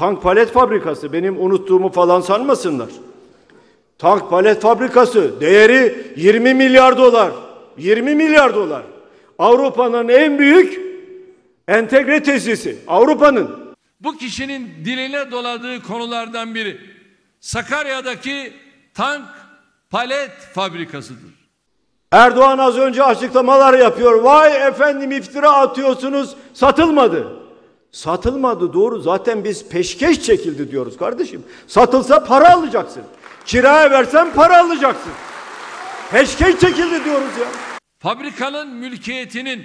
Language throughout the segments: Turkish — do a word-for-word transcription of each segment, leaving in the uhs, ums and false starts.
tank palet fabrikası, benim unuttuğumu falan sanmasınlar. Tank palet fabrikası değeri yirmi milyar dolar. yirmi milyar dolar. Avrupa'nın en büyük entegre tesisi. Avrupa'nın. Bu kişinin diline doladığı konulardan biri Sakarya'daki tank palet fabrikasıdır. Erdoğan az önce açıklamalar yapıyor. Vay efendim, iftira atıyorsunuz, satılmadı. Satılmadı, doğru. Zaten biz peşkeş çekildi diyoruz kardeşim. Satılsa para alacaksın. Kiraya versen para alacaksın. Peşkeş çekildi diyoruz ya. Fabrikanın mülkiyetinin,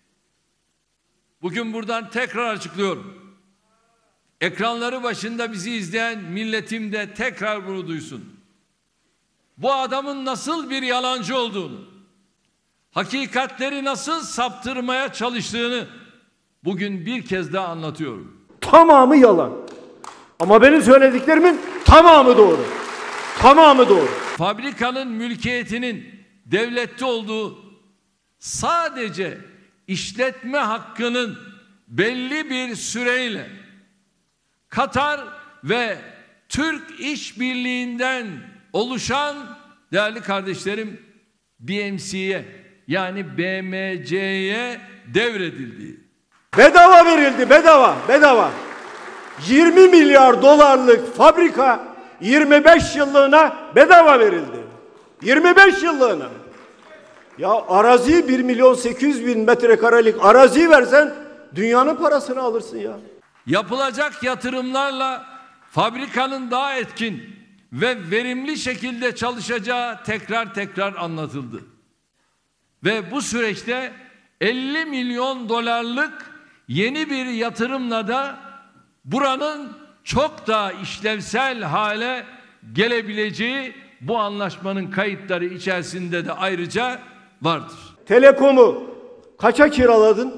bugün buradan tekrar açıklıyorum. Ekranları başında bizi izleyen milletim de tekrar bunu duysun. Bu adamın nasıl bir yalancı olduğunu, hakikatleri nasıl saptırmaya çalıştığını bugün bir kez daha anlatıyorum. Tamamı yalan. Ama benim söylediklerimin tamamı doğru. Tamamı doğru. Fabrikanın mülkiyetinin devlette olduğu, sadece işletme hakkının belli bir süreyle Katar ve Türk İşbirliği'nden oluşan, değerli kardeşlerim, B M C'ye yani B M C'ye devredildiği. Bedava verildi, bedava, bedava. yirmi milyar dolarlık fabrika yirmi beş yıllığına bedava verildi. yirmi beş yıllığına. Ya arazi bir milyon sekiz yüz bin metrekarelik arazi versen dünyanın parasını alırsın ya. Yapılacak yatırımlarla fabrikanın daha etkin ve verimli şekilde çalışacağı tekrar tekrar anlatıldı. Ve bu süreçte elli milyon dolarlık yeni bir yatırımla da buranın çok daha işlevsel hale gelebileceği bu anlaşmanın kayıtları içerisinde de ayrıca vardır. Telekom'u kaça kiraladın?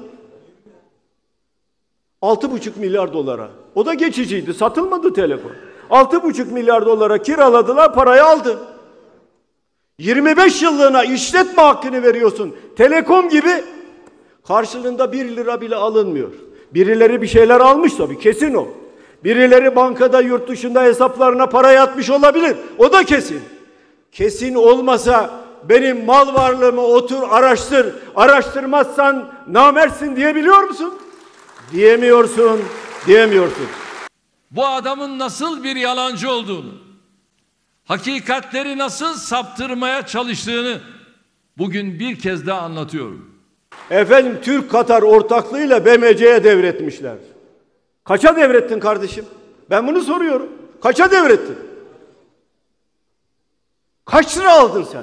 Altı buçuk milyar dolara. O da geçiciydi. Satılmadı Telekom. Altı buçuk milyar dolara kiraladılar, parayı aldı. yirmi beş yıllığına işletme hakkını veriyorsun. Telekom gibi, karşılığında bir lira bile alınmıyor. Birileri bir şeyler almış tabii, kesin o. Birileri bankada, yurt dışında hesaplarına para yatmış olabilir. O da kesin. Kesin olmasa benim mal varlığımı otur araştır. Araştırmazsan namertsin diyebiliyor musun? Diyemiyorsun, diyemiyorsun. Bu adamın nasıl bir yalancı olduğunu, hakikatleri nasıl saptırmaya çalıştığını bugün bir kez daha anlatıyorum. Efendim, Türk-Katar ortaklığıyla B M C'ye devretmişler. Kaça devrettin kardeşim? Ben bunu soruyorum. Kaça devrettin? Kaç lira aldın sen?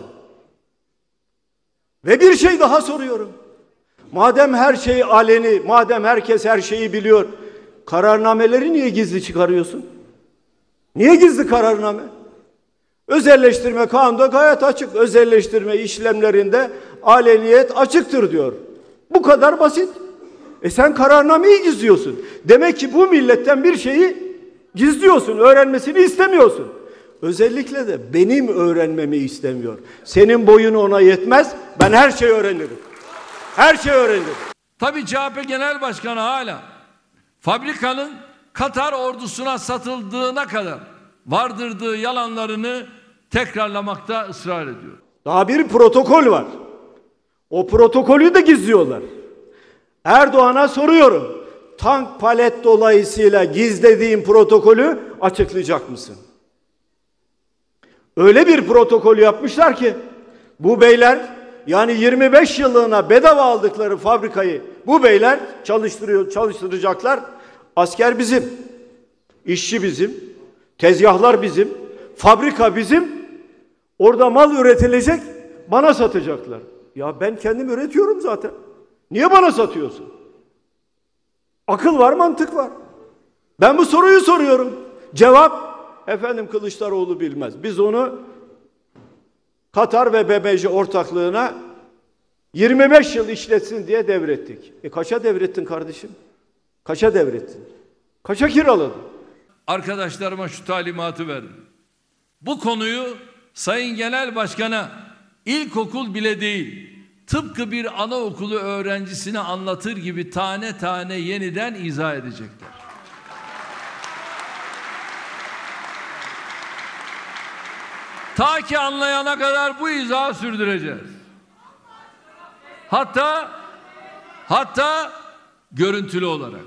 Ve bir şey daha soruyorum. Madem her şey aleni, madem herkes her şeyi biliyor, kararnameleri niye gizli çıkarıyorsun? Niye gizli kararname? Özelleştirme kanunda gayet açık. Özelleştirme işlemlerinde aleniyet açıktır diyor. Bu kadar basit. E sen kararnameyi gizliyorsun. Demek ki bu milletten bir şeyi gizliyorsun, öğrenmesini istemiyorsun. Özellikle de benim öğrenmemi istemiyor. Senin boyun ona yetmez, ben her şeyi öğrenirim. Her şeyi öğrenirim. Tabii C H P Genel Başkanı hala fabrikanın Katar ordusuna satıldığına kadar vardırdığı yalanlarını tekrarlamakta ısrar ediyor. Daha bir protokol var. O protokolü de gizliyorlar. Erdoğan'a soruyorum. Tank palet dolayısıyla gizlediğin protokolü açıklayacak mısın? Öyle bir protokol yapmışlar ki bu beyler, yani yirmi beş yıllığına bedava aldıkları fabrikayı bu beyler çalıştırıyor, çalıştıracaklar. Asker bizim, işçi bizim, tezgahlar bizim, fabrika bizim. Orada mal üretilecek, bana satacaklar. Ya ben kendim üretiyorum zaten. Niye bana satıyorsun? Akıl var, mantık var. Ben bu soruyu soruyorum. Cevap, efendim Kılıçdaroğlu bilmez. Biz onu Katar ve B M C ortaklığına yirmi beş yıl işletsin diye devrettik. E kaça devrettin kardeşim? Kaça devrettin? Kaça kiraladın? Arkadaşlarıma şu talimatı verdim. Bu konuyu Sayın Genel Başkan'a ilkokul bile değil, tıpkı bir anaokulu öğrencisine anlatır gibi tane tane yeniden izah edecekler. Ta ki anlayana kadar bu izahı sürdüreceğiz. Hatta hatta görüntülü olarak.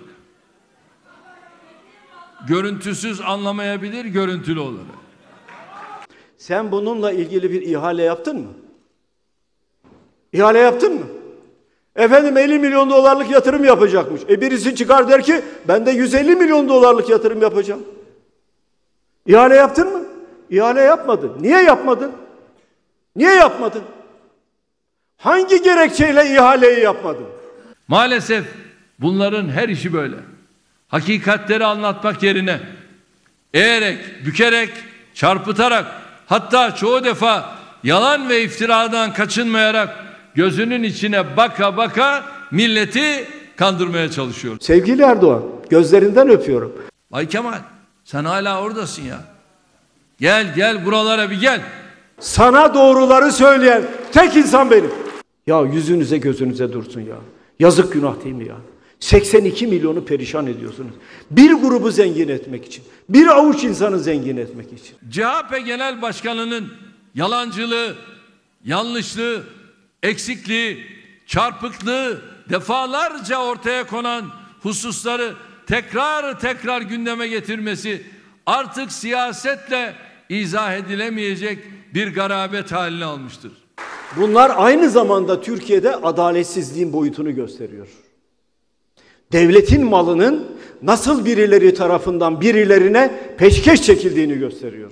Görüntüsüz anlamayabilir, görüntülü olarak. Sen bununla ilgili bir ihale yaptın mı? İhale yaptın mı? Efendim elli milyon dolarlık yatırım yapacakmış. E birisi çıkar der ki ben de yüz elli milyon dolarlık yatırım yapacağım. İhale yaptın mı? İhale yapmadın. Niye yapmadın? Niye yapmadın? Hangi gerekçeyle ihaleyi yapmadın? Maalesef bunların her işi böyle. Hakikatleri anlatmak yerine eğerek, bükerek, çarpıtarak, hatta çoğu defa yalan ve iftiradan kaçınmayarak gözünün içine baka baka milleti kandırmaya çalışıyor. Sevgili Erdoğan, gözlerinden öpüyorum. Bay Kemal, sen hala oradasın ya. Gel gel buralara bir gel. Sana doğruları söyleyen tek insan benim. Ya yüzünüze gözünüze dursun ya. Yazık günah değil mi ya? seksen iki milyonu perişan ediyorsunuz. Bir grubu zengin etmek için. Bir avuç insanı zengin etmek için. C H P Genel Başkanı'nın yalancılığı, yanlışlığı, eksikliği, çarpıklığı defalarca ortaya konan hususları tekrar tekrar gündeme getirmesi artık siyasetle izah edilemeyecek bir garabet haline almıştır. Bunlar aynı zamanda Türkiye'de adaletsizliğin boyutunu gösteriyor. Devletin malının nasıl birileri tarafından birilerine peşkeş çekildiğini gösteriyor.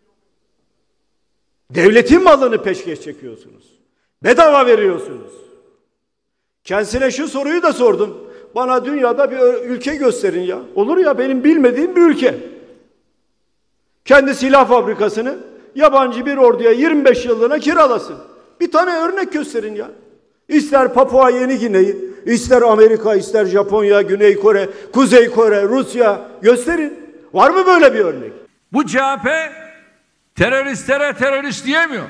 Devletin malını peşkeş çekiyorsunuz. Bedava veriyorsunuz. Kendisine şu soruyu da sordum. Bana dünyada bir ülke gösterin ya. Olur ya, benim bilmediğim bir ülke. Kendi silah fabrikasını yabancı bir orduya yirmi beş yıllığına kiralasın. Bir tane örnek gösterin ya. İster Papua Yeni Gine'yi, ister Amerika, ister Japonya, Güney Kore, Kuzey Kore, Rusya gösterin. Var mı böyle bir örnek? Bu C H P teröristlere terörist diyemiyor.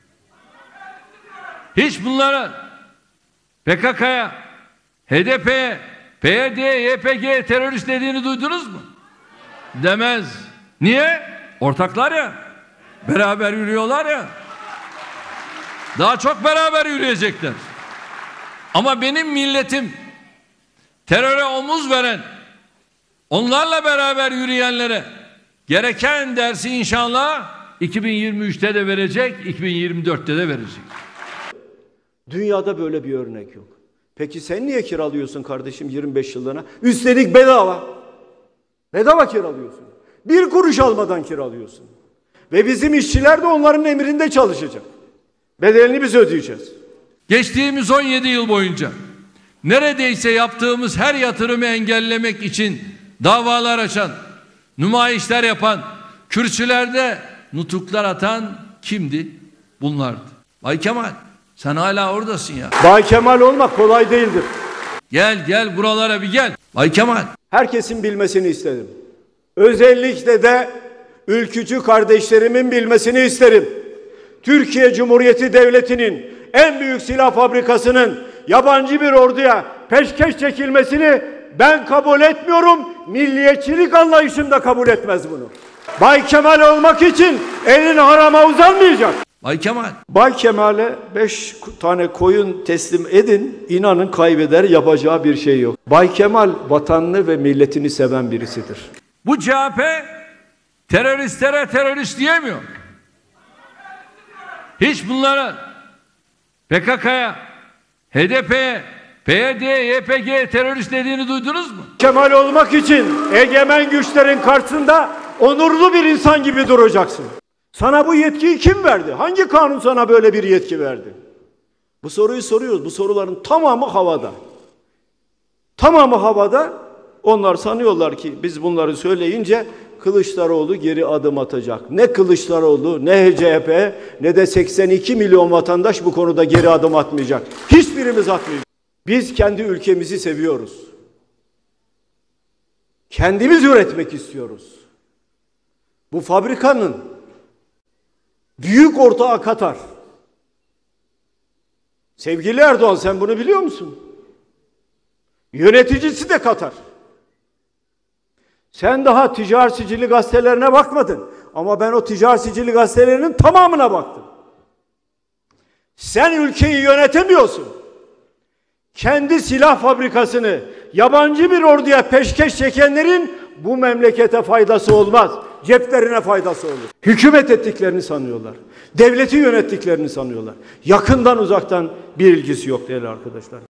Hiç bunlara P K K'ya, H D P'ye, P Y D'ye, Y P G'ye terörist dediğini duydunuz mu? Demez. Niye? Ortaklar ya. Beraber yürüyorlar ya. Daha çok beraber yürüyecekler. Ama benim milletim teröre omuz veren, onlarla beraber yürüyenlere gereken dersi inşallah iki bin yirmi üçte de verecek, iki bin yirmi dörtte de verecek. Dünyada böyle bir örnek yok. Peki sen niye kiralıyorsun kardeşim yirmi beş yıllığına? Üstelik bedava. Bedava kiralıyorsun. Bir kuruş almadan kiralıyorsun. Ve bizim işçiler de onların emrinde çalışacak. Bedelini biz ödeyeceğiz. Geçtiğimiz on yedi yıl boyunca neredeyse yaptığımız her yatırımı engellemek için davalar açan, nümayişler yapan, kürsülerde nutuklar atan kimdi? Bunlardı. Bay Kemal, sen hala oradasın ya. Bay Kemal olmak kolay değildir. Gel gel buralara bir gel. Bay Kemal. Herkesin bilmesini istedim. Özellikle de ülkücü kardeşlerimin bilmesini isterim. Türkiye Cumhuriyeti Devleti'nin en büyük silah fabrikasının yabancı bir orduya peşkeş çekilmesini ben kabul etmiyorum. Milliyetçilik anlayışım da kabul etmez bunu. Bay Kemal olmak için elin harama uzanmayacak. Bay Kemal. Bay Kemal'e beş tane koyun teslim edin, inanın kaybeder, yapacağı bir şey yok. Bay Kemal vatanını ve milletini seven birisidir. Bu C H P teröristlere terörist diyemiyor. Hiç bunlara P K K'ya, H D P'ye, P Y D'ye, Y P G'ye terörist dediğini duydunuz mu? Kemal olmak için egemen güçlerin karşısında onurlu bir insan gibi duracaksın. Sana bu yetkiyi kim verdi? Hangi kanun sana böyle bir yetki verdi? Bu soruyu soruyoruz. Bu soruların tamamı havada. Tamamı havada. Onlar sanıyorlar ki biz bunları söyleyince Kılıçdaroğlu geri adım atacak. Ne Kılıçdaroğlu, ne C H P, ne de seksen iki milyon vatandaş bu konuda geri adım atmayacak. Hiçbirimiz atmayacak. Biz kendi ülkemizi seviyoruz. Kendimiz üretmek istiyoruz. Bu fabrikanın büyük ortağı Katar. Sevgili Erdoğan, sen bunu biliyor musun? Yöneticisi de Katar. Sen daha ticari sicili gazetelerine bakmadın. Ama ben o ticari sicili gazetelerinin tamamına baktım. Sen ülkeyi yönetemiyorsun. Kendi silah fabrikasını yabancı bir orduya peşkeş çekenlerin bu memlekete faydası olmaz. Ceplerine faydası olur. Hükümet ettiklerini sanıyorlar. Devleti yönettiklerini sanıyorlar. Yakından uzaktan bir ilgisi yok değerli arkadaşlar.